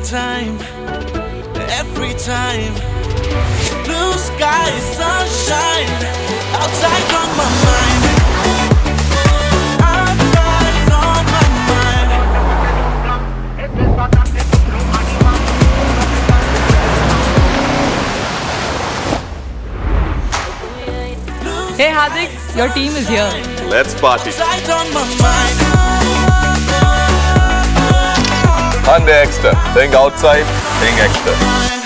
time, every time. Blue sky, sunshine, outside on my mind. Outside on my mind. Hey Hardik, your team is here. Let's party. Outside on my mind. Hyundai EXTER. Think outside, think extra.